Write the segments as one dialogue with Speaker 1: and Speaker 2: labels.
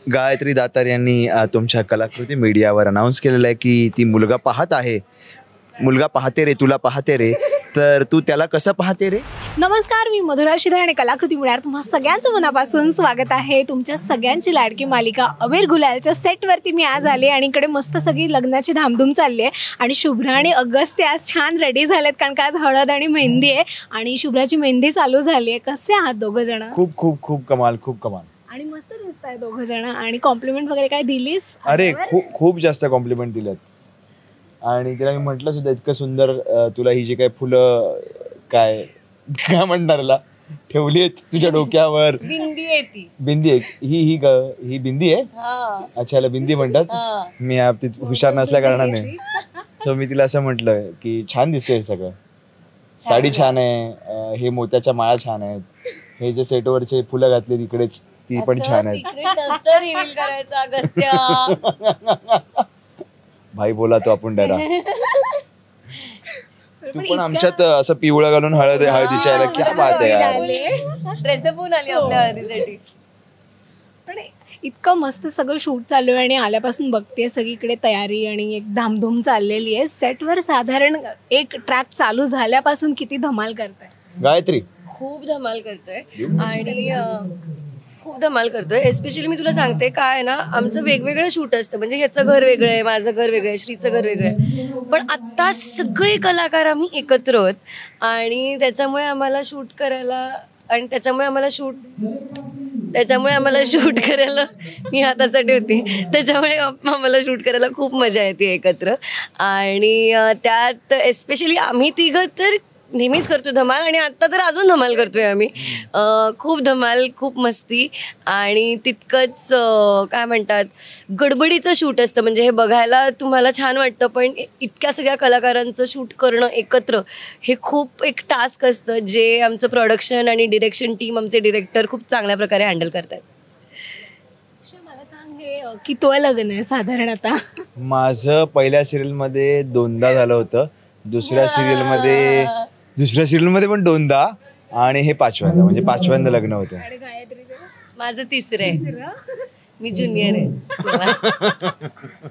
Speaker 1: गायत्री दातार यांनी तुमच्या कलाकृती मीडियावर अनाऊन्स केलेलं आहे की ती मुलगा पाहत आहे. मुलगा पाहते रे, तुला पाहते रे, तर तू त्याला कसं पाहते रे?
Speaker 2: नमस्कार, मी मधुरा शिधारे आणि कलाकृती मीडियावर तुम्हा सगळ्यांचं मनापासून स्वागत आहे. तुमच्या सगळ्यांची लाडकी मालिका अबीर गुलालच्या सेटवरती मी आज आले आणि इकडे मस्त सगळी लग्नाची धामधूम चालली आहे. आणि शुभ्रा आणि अगस्त्य आज छान रेडी झालेत, कारण का आज हळद आणि मेहंदी आहे आणि शुभ्राची मेहंदी चालू झाली आहे. कसे आहात दोघं जण?
Speaker 1: खूप खूप खूप कमाल, खूप कमाल.
Speaker 2: आणि मस्त दिसताय दोघं जण. आणि कॉम्प्लिमेंट वगैरे काय दिलीस?
Speaker 1: अरे खूप जास्त कॉम्प्लिमेंट दिलेत. आणि तिला मी म्हटलं सुद्धा इतकं सुंदर तुला ही जी काय फुलं काय म्हणणारला ठेवली आहेत तुझ्या डोक्यावर.
Speaker 3: बिंदी आहे ती.
Speaker 1: बिंदी आहे ही बिंदी आहे. अच्छा, याला बिंदी म्हणतात. मी हुशार नसल्या कारणाने तर मी तिला असं म्हटलं की छान दिसते हे सगळं. साडी छान आहे, हे मोत्याच्या माळा छान आहेत, हे जे सेटवरचे फुलं घातले तिकडेच ती पण छान आहेत. भाई बोला तो आपण डरा. तू पण आमच्यात असं पिवळं घालून हळदीच्या यायला क्या बात आहे यार.
Speaker 3: ड्रेसअप होऊन आली आपल्या हळदीसाठी.
Speaker 2: पण इतकं मस्त सगळं शूट चालू आहे आणि आल्यापासून बघते सगळीकडे तयारी आणि एक धामधूम चाललेली आहे. सेटवर साधारण एक ट्रॅक चालू झाल्यापासून किती धमाल करताय?
Speaker 1: गायत्री
Speaker 3: खूप धमाल करतोय आणि खूप धमाल करतोय. एस्पेशली मी तुला सांगते काय ना, आमचं वेगवेगळं शूट असतं. म्हणजे ह्याचं घर वेगळं आहे, माझं घर वेगळं आहे, श्रीचं घर वेगळं आहे. पण आत्ता सगळे कलाकार आम्ही एकत्र आहोत आणि त्याच्यामुळे आम्हाला शूट करायला मी हातासाठी होती, त्याच्यामुळे आम्हाला शूट करायला खूप मजा येते एकत्र. आणि त्यात एस्पेशली आम्ही तिघं तर नेहमीच करतो धमाल आणि आत्ता तर अजून धमाल करतोय आम्ही. खूप धमाल, खूप मस्ती आणि तितकंच काय म्हणतात गडबडीचं शूट असतं. म्हणजे हे बघायला तुम्हाला छान वाटतं, पण इतक्या सगळ्या कलाकारांचं शूट करणं एकत्र हे खूप एक टास्क असतं, जे आमचं प्रोडक्शन आणि डिरेक्शन टीम, आमचे डिरेक्टर खूप चांगल्या प्रकारे हँडल करतात.
Speaker 2: मला सांग, हे कितवं लग्न आहे साधारण आता?
Speaker 1: माझं पहिल्या सिरियलमध्ये 2दा झालं होतं, दुसऱ्या सिरियलमध्ये पण 2दा आणि हे 5व्यांदा, म्हणजे 5व्यांदा लग्न होतं.
Speaker 3: माझं 3रं आहे. मी ज्युनियर आहे.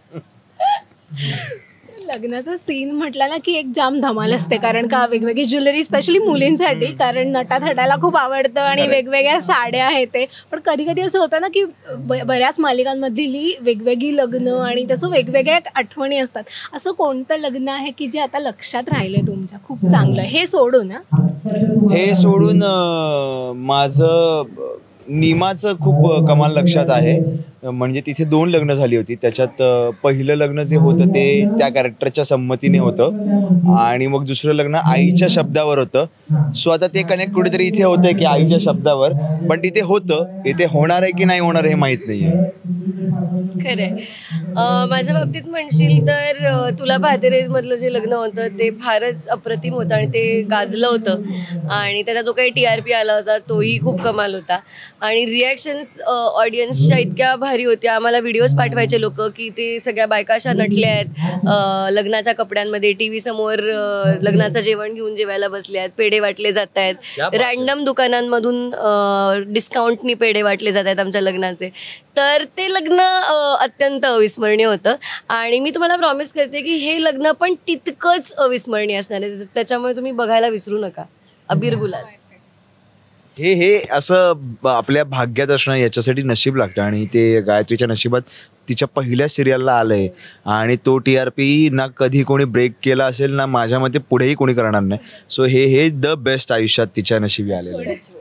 Speaker 2: लग्नाचा सीन म्हटलं ना की एक जाम धमाल असते, कारण का वेगवेगळी ज्वेलरी स्पेशली मुलींसाठी, कारण नटाथटाला खूप आवडतं आणि वेगवेगळ्या साड्या आहेत ते. पण कधी कधी असं होतं ना की बऱ्याच मालिकांमधली वेगवेगळी लग्न आणि त्याचं वेगवेगळ्या आठवणी असतात. असं कोणतं लग्न आहे की जे आता लक्षात राहिलंय तुमच्या खूप चांगलं? हे सोडून माझं नीमाचं खूप कमाल लक्षात आहे. म्हणजे तिथे 2 लग्न झाली होती. त्याच्यात पहिलं लग्न जे होतं ते त्या कॅरेक्टरच्या संमतीने होतं आणि मग दुसरं लग्न आईच्या शब्दावर होतं. सो आता ते कनेक्ट कुठेतरी इथे होतं की आईच्या शब्दावर, पण तिथे होतं, इथे होणार आहे की नाही होणार हे माहीत नाही आहे.
Speaker 3: खरंय. माझ्या बाबतीत म्हणशील तर तुला पाहते रे मधलं जे लग्न होतं ते फारच अप्रतिम होतं आणि ते गाजलं होतं आणि त्याचा जो काही TRP आला होता तोही खूप कमाल होता. आणि रिॲक्शन्स ऑडियन्सच्या इतक्या भारी होत्या. आम्हाला व्हिडिओज पाठवायचे लोक की ते सगळ्या बायका अशा नटल्या आहेत लग्नाच्या कपड्यांमध्ये, TV समोर लग्नाचं जेवण घेऊन जेवायला बसले आहेत, पेढे वाटले जात आहेत, रॅन्डम दुकानांमधून डिस्काउंटनी पेढे वाटले जात आहेत आमच्या लग्नाचे. तर ते लग्न अत्यंत अविस्मरणीय होतं आणि मी तुम्हाला प्रॉमिस करते की हे लग्न पण तितकंच अविस्मरणीय असणार आहे. त्याच्यामुळे तुम्ही बघायला विसरू नका अबीर गुलाल.
Speaker 1: हे असं आपल्या भाग्यात असणं, याच्यासाठी नशीब लागतं आणि ते गायत्रीच्या नशिबात तिच्या पहिल्या सिरियलला आलंय आणि तो TRP ना कधी कोणी ब्रेक केला असेल ना माझ्या मते पुढेही कोणी करणार नाही. सो हे द बेस्ट आयुष्यात तिच्या नशिबी आलेलं आहे.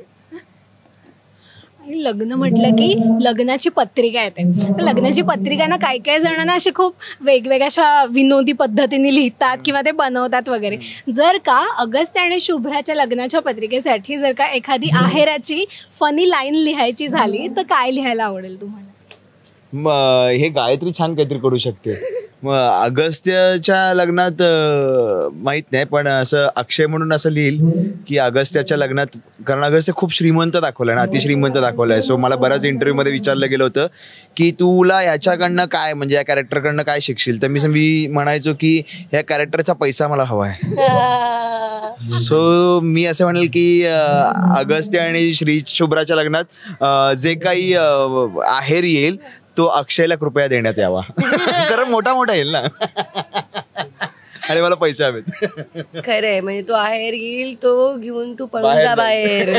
Speaker 2: लग्न म्हटलं की लग्नाची पत्रिका येते. लग्नाची पत्रिका ना काही जणांना असे खूप वेगवेगळ्या अशा विनोदी पद्धतीने लिहितात किंवा ते बनवतात वगैरे. जर का अगस्त्य आणि शुभ्राच्या लग्नाच्या पत्रिकेसाठी जर का एखादी आहेराची फनी लाईन लिहायची झाली तर काय लिहायला आवडेल तुम्हाला?
Speaker 1: हे गायत्री छान काहीतरी करू शकते. मग अगस्त्याच्या लग्नात माहीत नाही, पण असं अक्षय म्हणून असं लिहिल की अगस्त्याच्या लग्नात, कारण अगस्त्य खूप श्रीमंत दाखवलाय ना, अतिश्रीमंत दाखवलाय. सो मला बऱ्याच इंटरव्ह्यूमध्ये विचारलं गेलं होतं की तुला याच्याकडनं काय, म्हणजे या कॅरेक्टरकडनं काय शिकशील, तर मी म्हणायचो की ह्या कॅरेक्टरचा पैसा मला हवा आहे. सो मी असं म्हणेल की अगस्त्य आणि शुभ्राच्या लग्नात जे काही आहेर येईल तो अक्षयला कृपया देण्यात यावा. कारण मोठा मोठा येईल ना. आणि मला पैसे हवेत.
Speaker 3: खरंय, म्हणजे तो आहेर येईल, तो घेऊन तू पळून जा बाहेर.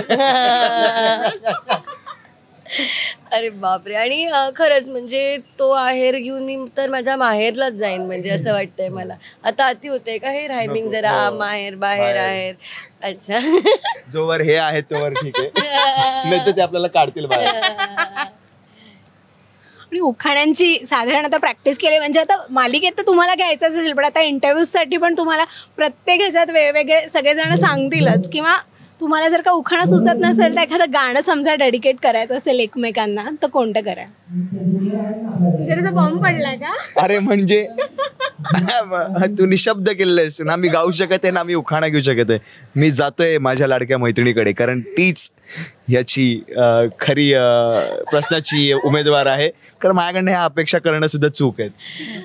Speaker 3: अरे बापरे. आणि खरंच म्हणजे तो आहेर घेऊन मी तर माझ्या माहेरलाच जाईन, म्हणजे असं वाटतंय मला. आता अति होतंय का हे रायमिंग जरा, माहेर बाहेर आहेर. अच्छा.
Speaker 1: जोवर हे आहे तोवर ठीक आहे, नाही तर ते आपल्याला काढतील बाहेर.
Speaker 4: आणि उखाण्यांची साधारण आता प्रॅक्टिस केली म्हणजे आता मालिकेत तर तुम्हाला घ्यायचं असेल, पण आता इंटरव्ह्यूसाठी पण तुम्हाला प्रत्येक ह्याच्यात वेगवेगळे सगळेजण सांगतीलच. किंवा तुम्हाला जर का उखाणा सुचत नसेल तर एखादं गाणं समजा डेडिकेट करायचं असेल एकमेकांना, तर कोणतं करा? तुझ्या बॉम्ब पडला का?
Speaker 1: अरे म्हणजे तू निशब्द केलेस ना, मी गाऊ शकत आहे ना मी उखाणा घेऊ शकत आहे. मी जातोय माझ्या लाडक्या मैत्रिणीकडे, कारण तीच याची खरी प्रश्नाची उमेदवार आहे. कारण माझ्याकडनं ह्या अपेक्षा करणं सुद्धा चूक आहे.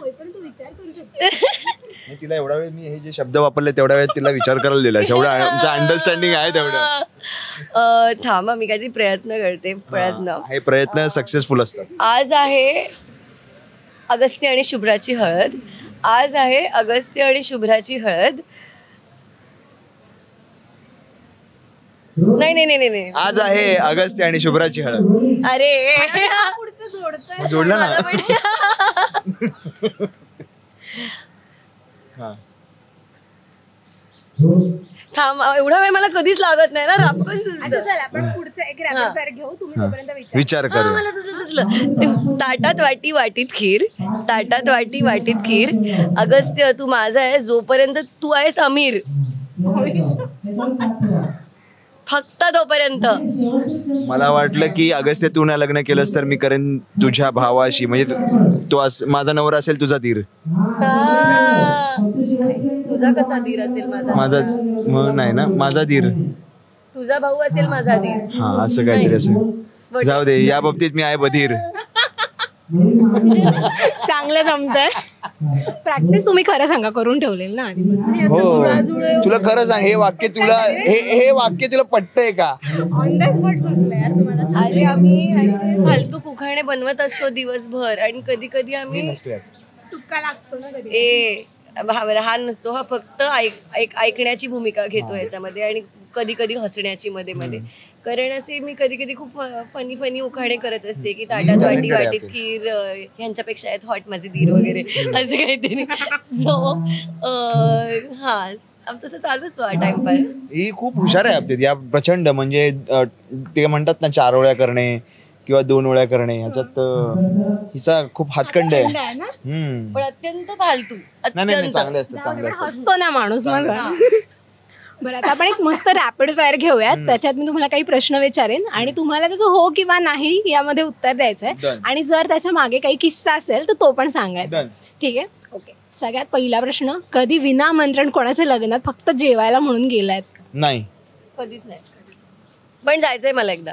Speaker 1: तिला एवढा वेळ मी हे जे शब्द वापरले तेवढा वेळ तिला विचार करायला दिला, एवढा आमचा अंडरस्टँडिंग आहे तेवढं.
Speaker 3: थांबा, मी काहीतरी प्रयत्न करते.
Speaker 1: हे प्रयत्न सक्सेसफुल असतात.
Speaker 3: आज आहे अगस्त्य आणि शुभ्राची हळद. आज आहे अगस्त्य आणि शुभ्राची हळद. नाही नाही नाही नाही,
Speaker 1: आज आहे अगस्त्य आणि शुभ्राची हळद.
Speaker 3: अरे
Speaker 1: जोडलं ना.
Speaker 3: थांब, एवढा वेळ मला कधीच लागत नाही ना, रापकन सुचतं.
Speaker 4: आपण पुढचं एक रॅपिड फायर घेऊ, तुम्ही तोपर्यंत
Speaker 1: विचार करू.
Speaker 3: मला सुचलं. ताटात वाटी वाटीत खीर, ताटात वाटी वाटीत खीर. अगस्त्य तू माझा आहे जोपर्यंत तू आहेस अमीर, फक्त तोपर्यंत.
Speaker 1: मला वाटलं की अगस्त्य तू नाही लग्न केलंस तर मी करेन तुझ्या भावाशी, म्हणजे तो माझा नवरा असेल तुझा धीर.
Speaker 3: तुझा कसा धीर असेल
Speaker 1: माझा नाही ना, माझा धीर.
Speaker 3: तुझा भाऊ असेल माझा धीर.
Speaker 1: हा, असं काहीतरी असेल. जाऊ दे, या बाबतीत मी आहे बधीर.
Speaker 4: चांगलं जमतंय. प्रॅक्टिस तुम्ही खरं सांगा करून ठेवलेल ना.
Speaker 1: हो, तुला खरं सांग, हे वाक्य तुला हे वाक्य तुला पटतंय का?
Speaker 4: ऑन द स्पॉट सुचलंय यार तुम्हाला.
Speaker 3: अरे आम्ही असे फालतू कुखाणे बनवत असतो दिवसभर, आणि कधी कधी आम्ही
Speaker 4: तुक्का लागतो ना कधी.
Speaker 3: हा नसतो, हा फक्त ऐकण्याची भूमिका घेतो याच्यामध्ये, आणि कधी कधी हसण्याची मध्ये मध्ये. कारण असे मी कधी कधी खूप फनी फनी उखाणे करत असते की ताटात वाटी वाटीत खीर, ह्यांच्यापेक्षा आहेत हॉट माझी धीर वगैरे असं काहीतरी. सो हा, आमचं असं चालूच तो टाइमपास.
Speaker 1: ही खूप हुशार आहे बाबतीत या, प्रचंड. म्हणजे ते म्हणतात ना 4 ओळ्या करणे किंवा 2 ओळ्या करणे, ह्याच्यात हिचा खूप हातखंड आहे.
Speaker 3: पण अत्यंत फालतू,
Speaker 1: नाही, चांगले असतात.
Speaker 4: हसतो ना माणूस माझा. बरं, आता आपण एक मस्त रॅपिड फायर घेऊयात. त्याच्यात मी तुम्हाला काही प्रश्न विचारेन आणि तुम्हाला त्याचं हो किंवा नाही यामध्ये उत्तर द्यायचंय. आणि जर त्याच्या मागे काही किस्सा असेल तर तो पण सांगायचा. ठीक आहे, ओके. सगळ्यात पहिला प्रश्न, कधी विना आमंत्रण कोणाच्या लग्नात फक्त जेवायला म्हणून गेलायत?
Speaker 1: नाही,
Speaker 3: कधीच नाही. पण जायचंय मला एकदा.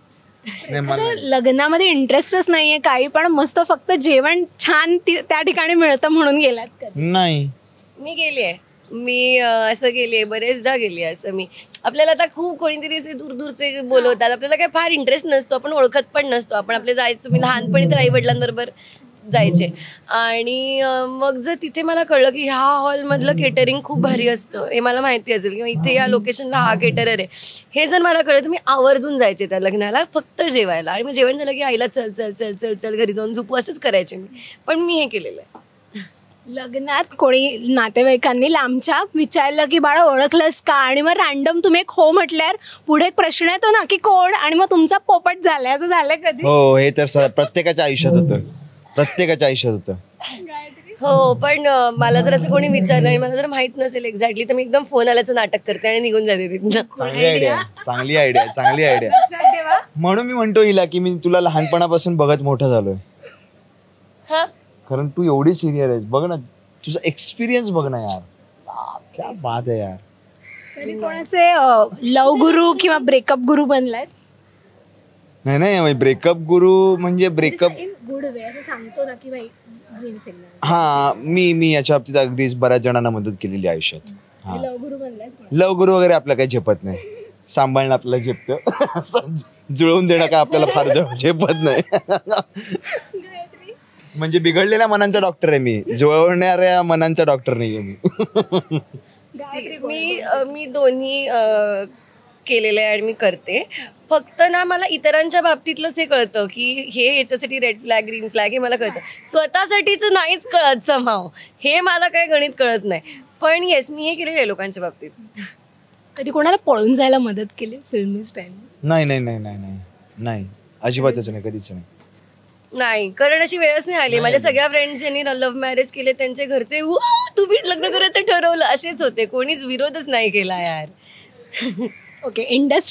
Speaker 4: लग्नामध्ये इंटरेस्टच नाहीये काही, पण मस्त फक्त जेवण छान त्या ठिकाणी मिळतं म्हणून गेलात?
Speaker 1: नाही.
Speaker 3: मी गेलीये, मी असं गेलीये, बरेचदा गेली असं मी. आपल्याला आता खूप कोणीतरी असे दूर दूरचे बोलवतात, आपल्याला काही फार इंटरेस्ट नसतो, आपण ओळखत पण नसतो. आपण आपले जायचं, मी लहानपणी तर आई वडिलांबरोबर जायचे. आणि मग जर तिथे मला कळलं की ह्या हॉलमधलं केटरिंग खूप भारी असतं, हे मला माहिती असेल, किंवा इथे या लोकेशनला हा केटरर आहे, हे जर मला कळलं तर मी आवर्जून जायचे त्या लग्नाला फक्त जेवायला. आणि मग जेवण झालं की आईला चल चल चल चल चल घरी जाऊन झोपू, असंच करायचे मी. पण मी हे केलेलं आहे.
Speaker 4: लग्नात कोणी नातेवाईकांनी लांबच्या विचारलं की बाळा ओळखलंस का, आणि मग रॅन्डम तुम्ही एक हो म्हटल्यावर पुढे एक प्रश्न येतो ना की कोण, आणि मग तुमचा पोपट झालाय, असं झालंय कधी?
Speaker 1: हो, हे तर प्रत्येकाच्या आयुष्यात होतं, प्रत्येकाच्या आयुष्यात होतं.
Speaker 3: हो, पण मला जर असं कोणी विचारलं आणि मला जर माहित नसेल एक्झॅक्टली, तर मी एकदम फोन आल्याचं नाटक करते आणि निघून जाते तिथनं.
Speaker 1: चांगली आयडिया, चांगली आयडिया, चांगली आयडिया. म्हणून मी म्हणतो हिला की मी तुला लहानपणापासून बघत मोठा झालोय.
Speaker 3: हा,
Speaker 1: कारण तू एवढी सिनियर आहेस. बघ ना, तुझा एक्सपिरियन्स बघ ना यार, क्या बात आहे यार.
Speaker 4: कधी कोणाचे लव गुरु किंवा ब्रेकअप गुरु बनलाय?
Speaker 1: नाही नाही, ब्रेकअप गुरु म्हणजे ब्रेकअप
Speaker 4: गुड वे असं सांगतो ना की भाई.
Speaker 1: हा, मी याच्या बाबतीत अगदीच बऱ्याच जणांना मदत केलेली आयुष्यात.
Speaker 4: लव गुरु बनलाय?
Speaker 1: लव गुरु वगैरे आपल्याला काही झेपत नाही, सांभाळणं आपल्याला झेपतं, जुळवून देणं काय आपल्याला फार झेपत नाही. म्हणजे बिघडलेल्या मनांचा डॉक्टर आहे मी, जुळवणाऱ्या मनांचा डॉक्टर नाहीये मी.
Speaker 3: मी दोन्ही केलेलं आहे आणि मी करते. फक्त ना मला इतरांच्या बाबतीतलंच हे कळतं की हे ह्याच्यासाठी रेड फ्लॅग ग्रीन फ्लॅग हे मला कळतं, स्वतःसाठीच नाहीच कळत समाव. हे मला काय गणित कळत नाही. पण येस, मी हे केलेलं आहे लोकांच्या बाबतीत.
Speaker 4: कधी कोणाला पळून जायला मदत केली फिल्मी स्टाईल?
Speaker 1: नाही नाही नाही नाही नाही नाही, अजिबातच नाही, कधीच नाही.
Speaker 3: नाही, कारण अशी वेळच नाही आली. माझ्या सगळ्या फ्रेंड्स ज्यांनी लव्ह मॅरेज केले त्यांचे घरचे तुम्ही लग्न करायचं ठरवलं असेच होते, कोणीच विरोधच नाही केला यार.
Speaker 4: ओके,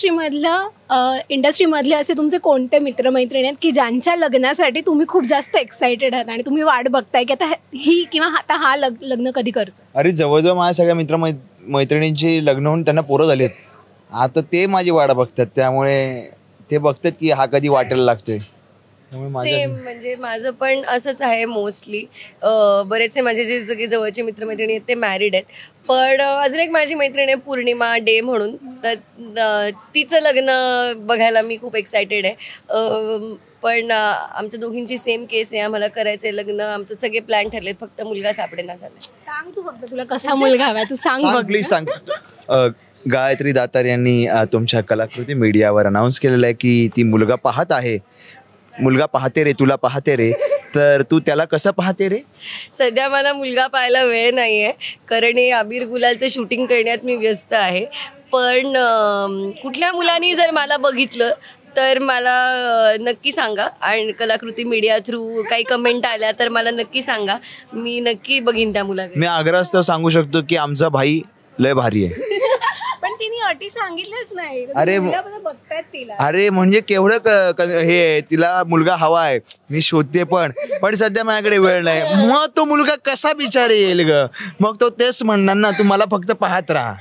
Speaker 4: इंडस्ट्रीमधले असे तुमचे कोणते मित्रमैत्रिणी आहेत की ज्यांच्या लग्नासाठी तुम्ही खूप जास्त एक्सायटेड आहात आणि तुम्ही वाट बघताय की आता ही किंवा आता हा लग्न कधी करतो?
Speaker 1: अरे जवळजवळ माझ्या सगळ्या मैत्रिणींची लग्न होऊन त्यांना पोरं झालेत. आता ते माझी वाट बघतात, त्यामुळे ते बघतात की हा कधी वाटेला लागतोय.
Speaker 3: सेम, म्हणजे माझं पण असंच आहे मोस्टली. बरेचसे माझे जे सगळे जवळचे मित्रमैत्रिणी आहेत ते मॅरिड आहेत. पण अजून एक माझी मैत्रीण आहे पूर्णिमा डे म्हणून, तर तिचं लग्न बघायला मी खूप एक्सायटेड आहे. पण आमच्या दोघींची सेम केस आहे, आम्हाला करायचंय लग्न, आमचं सगळे प्लॅन ठरलेत, फक्त मुलगा सापडेना झालाय.
Speaker 4: सांग तू फक्त तुला कसा मुलगा हवा, तू सांग बघ.
Speaker 1: प्लीज सांग. गायत्री दातार यांनी तुमच्या कलाकृती मीडियावर अनाऊन्स केलेलं आहे की ती मुलगा पाहत आहे. मुलगा पाहते रे, तुला पाहते रे, तर तू त्याला कसं पाहते रे?
Speaker 3: सध्या मला मुलगा पाहायला वेळ नाहीये, कारण हे अबीर गुलालचं शूटिंग करण्यात मी व्यस्त आहे. पण कुठल्या मुलांनी जर मला बघितलं तर मला नक्की सांगा, आणि कलाकृती मीडिया थ्रू काही कमेंट आल्या तर मला नक्की सांगा, मी नक्की बघीन त्या मुलाकडे.
Speaker 1: मी आग्रहास्तव सांगू शकतो की आमचा भाई लय भारी आहे.
Speaker 4: पण तिने अटी सांगितलंच नाही.
Speaker 1: अरे
Speaker 4: बघतात तिला.
Speaker 1: अरे म्हणजे केवढं हे तिला मुलगा हवा आहे, मी शोधते पण सध्या माझ्याकडे वेळ नाही. मग तो मुलगा कसा बिचारे येईल ग? मग तो तेच म्हणणार ना, तू मला फक्त पाहत राहा.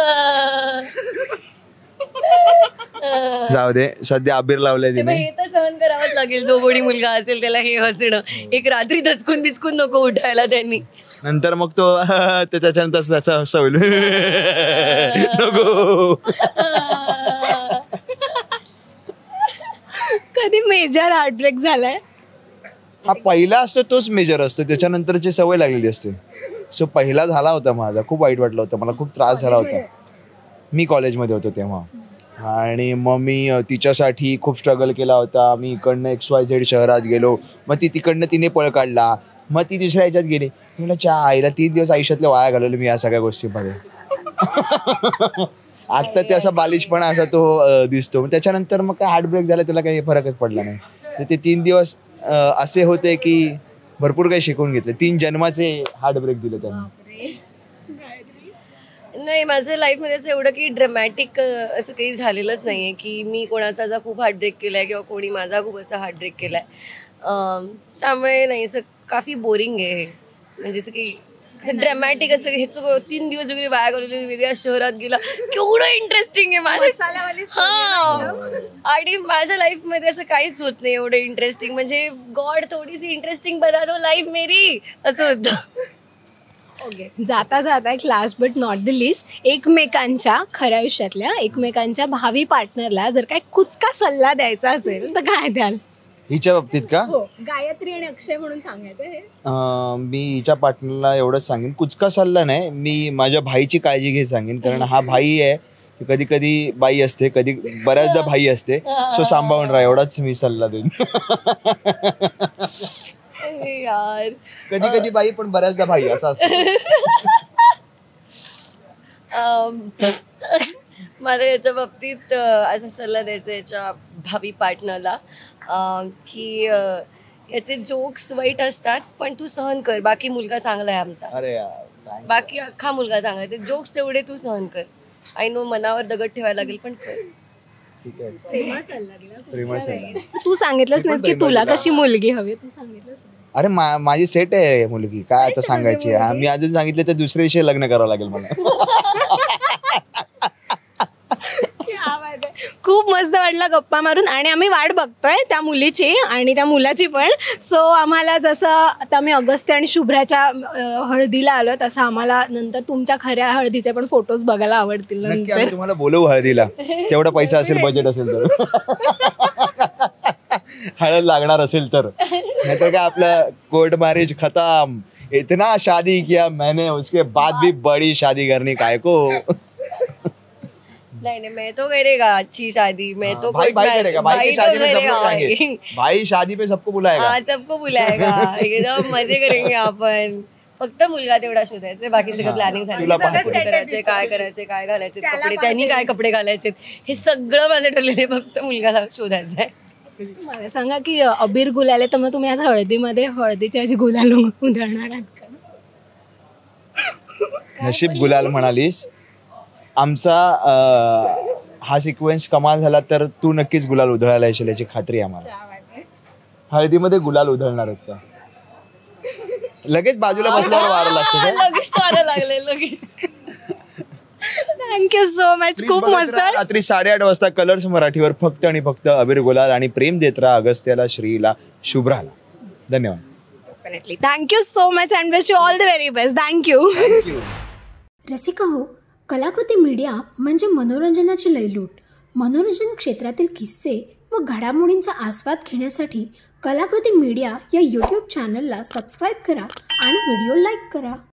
Speaker 1: जाऊ दे, सध्या अबीर लावलंय तिने.
Speaker 3: हे तर सहन करावंच लागेल, जो कोणी मुलगा असेल त्याला हे हसणं. एक रात्री दचकून बिचकून नको उठायला त्यांनी.
Speaker 1: नंतर मग तो त्याच्यानंतर त्याचा सवय नको.
Speaker 4: कधी मेजर हार्टब्रेक झालाय?
Speaker 1: हा पहिला असतो तोच मेजर असतो, त्याच्यानंतरची सवय लागलेली असते. सो पहिला झाला होता माझा, खूप वाईट वाटलं होतं मला, खूप त्रास झाला होता. मी कॉलेजमध्ये होतो तेव्हा, आणि मग मी तिच्यासाठी खूप स्ट्रगल केला होता. मी इकडनं XYZ शहरात गेलो, मग तिकडनं तिने पळ काढला, मग ती दुसऱ्या ह्याच्यात गेली. मला आईला 3 दिवस आयुष्यातले वाया घालवले मी या सगळ्या गोष्टींमध्ये. आता ते असा बालिशपणा असा तो दिसतो. त्याच्यानंतर मग काय हार्टब्रेक झाला, त्याला काही फरकच पडला नाही. तर ते 3 दिवस असे होते की भरपूर काही शिकून घेतले. 3 जन्माचे हार्टब्रेक दिले त्यांनी.
Speaker 3: नाही, माझं लाईफमध्ये असं एवढं की ड्रमॅटिक असं काही झालेलंच नाही आहे की मी कोणाचा असा खूप हार्टब्रेक केला आहे किंवा कोणी माझा खूप असा हार्टब्रेक केला आहे. त्यामुळे नाही, असं काफी बोरिंग आहे हे. म्हणजे असं की असं ड्रमॅटिक असं ह्याचं 3 दिवस वगैरे वाया घालवले, वेगळ्या शहरात गेला, केवढं इंटरेस्टिंग आहे माझं. हा, आणि माझ्या लाईफमध्ये असं काहीच होत नाही एवढं इंटरेस्टिंग. म्हणजे गॉड थोडीशी इंटरेस्टिंग बना दो लाईफ मेरी, असं होतं.
Speaker 4: ओके, जाता जाता एक last but not the least, एकमेकांच्या खऱ्या आयुष्यातल्या एकमेकांच्या भावी पार्टनरला जर काय कुचका सल्ला द्यायचा असेल तर काय द्याल?
Speaker 1: हिच्या बाबतीत का?
Speaker 4: हो, गायत्री आणि अक्षय म्हणून सांगायचं हे.
Speaker 1: मी हिच्या पार्टनरला एवढंच सांगेन, कुचका सल्ला नाही, मी माझ्या भाईची काळजी घे सांगेन. कारण हा भाई आहे, कधी कधी बाई असते, कधी बऱ्याचदा भाई असते. सो सांभाळून राहा, एवढाच मी सल्ला देईन.
Speaker 3: यार,
Speaker 1: कधी कधी बाई पण बऱ्याचदा भाई असं असतं.
Speaker 3: मला याच्या बाबतीत असा सल्ला द्यायचा याच्या भावी पार्टनरला की याचे जोक्स वाईट असतात पण तू सहन कर, बाकी मुलगा चांगला आहे आमचा.
Speaker 1: अरे यार,
Speaker 3: बाकी अख्खा मुलगा चांगला आहे, ते जोक्स तेवढे तू सहन कर. आय नो मनावर दगड ठेवायला लागेल पण कर.
Speaker 1: ठीक आहे.
Speaker 4: प्रेमळ सल्ला. तू सांगितलंच नाही की तुला कशी मुलगी हवी, तू सांगितलंच.
Speaker 1: अरे माझी सेट आहे मुलगी, काय आता सांगायची. मी अजून सांगितलं तर दुसऱ्या दिवशी लग्न करावं लागेल मला.
Speaker 4: खूप मस्त वाटलं गप्पा मारून, आणि आम्ही वाट बघतोय त्या मुलीची आणि त्या मुलाची पण. सो आम्हाला जसं आता आम्ही अगस्त्य आणि शुभ्राच्या हळदीला आलो, तसं आम्हाला नंतर तुमच्या खऱ्या हळदीचे पण फोटोज बघायला आवडतील.
Speaker 1: नंतर तुम्हाला बोलवू हळदीला, तेवढा पैसा असेल, बजेट असेल तर. हळद लागणार असेल तर, नाहीतर काय आपलं कोर्ट मॅरेज खतम, इतना शादी किया मैंने उसके बाद भी बड़ी शादी करनी काय को.
Speaker 3: नहीं मैं तो करेगा अच्छी शादी, मैं तो
Speaker 1: भाई करेगा, भाई की शादी में सब लोग जाएंगे, भाई शादी पे सबको बुलाएगा.
Speaker 3: हाँ सबको बुलाएगा, एकदम मजे करेंगे आपण. फक्त मुलगा तेवढा शोधायचा, बाकी सगळं प्लॅनिंग झालं.
Speaker 1: तुला
Speaker 3: कसं कुठे करायचंय, काय करायचंय, काय घालायचे कपडे, त्यांनी काय कपडे घालायचे, हे सगळं माझं ठरलेलं, फक्त मुलगा शोधायचा आहे.
Speaker 4: मला सांगा की अबीर गुलाल आहे, तर मग तुम्ही आज हळदीमध्ये हळदीच्या ऐवजी गुलाल उधळणार आहात का?
Speaker 1: नशीब गुलाल म्हणालीस. आमचा हा सिक्वेन्स कमाल झाला तर तू नक्कीच गुलाल उधळायला येशील याची खात्री आहे आम्हाला. हळदीमध्ये गुलाल उधळणार आहेत का? लगेच बाजूला बसल्यावर वारं लागतं काय?
Speaker 3: लगेच वारं लागले लगेच.
Speaker 4: थँक्यू सो मच, खूप
Speaker 1: बघत
Speaker 4: मस्त.
Speaker 1: राहा रात्री 8:30 वाजता कलर्स मराठीवर, फक्त आणि फक्त अबीर गुलाल, आणि प्रेम देत राहा अगस्त्याला, श्रीला, शुभ्राला. धन्यवाद.
Speaker 4: Definitely thank you so much and wish you all the very best. Thank you.
Speaker 5: Rasika हो, कलाकृती मीडिया म्हणजे मनोरंजनाची लयलूट. मनोरंजन क्षेत्रातील किस्से व घडामोडींचा आस्वाद घेण्यासाठी कलाकृती मीडिया या यूट्यूब चॅनलला सबस्क्राईब करा आणि व्हिडिओ लाईक करा.